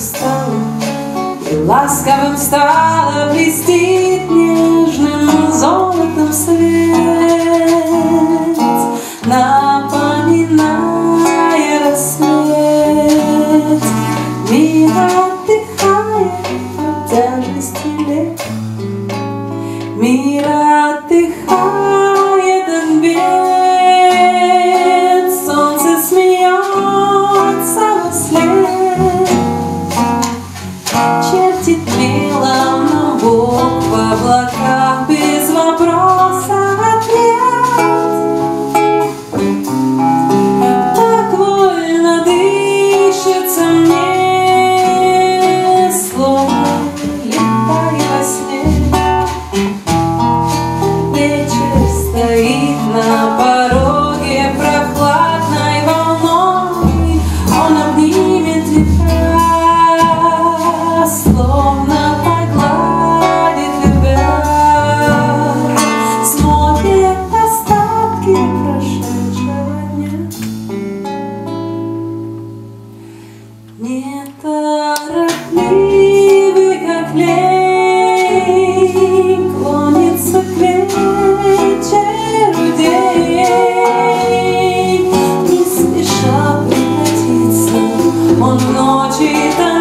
устала, и ласковым стала, блестит нежным золотом свет, напоминая рассвет. Мир отдыхает от тяжести лет, мир отдыхает от бед, солнце смеется во след, чертит мелом, но Бог в облаках без вопроса ответ. Так вольно дышится мне, словно летаю во сне. Вечер стоит на пороге прохладной волной, он обнимет века, словно погладит любя, смотрит остатки прошедшего дня. Неторопливый, как лень, клонится к вечеру день, не спеша прекратиться, он в ночи